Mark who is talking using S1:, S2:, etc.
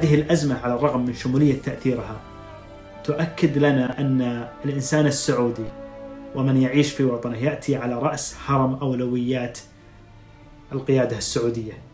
S1: هذه الأزمة على الرغم من شمولية تأثيرها تؤكد لنا أن الإنسان السعودي ومن يعيش في وطنه يأتي على رأس هرم أولويات القيادة السعودية.